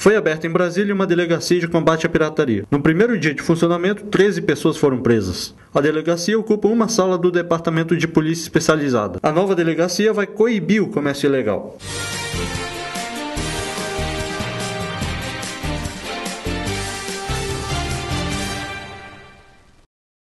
Foi aberta em Brasília uma delegacia de combate à pirataria. No primeiro dia de funcionamento, 13 pessoas foram presas. A delegacia ocupa uma sala do Departamento de Polícia Especializada. A nova delegacia vai coibir o comércio ilegal.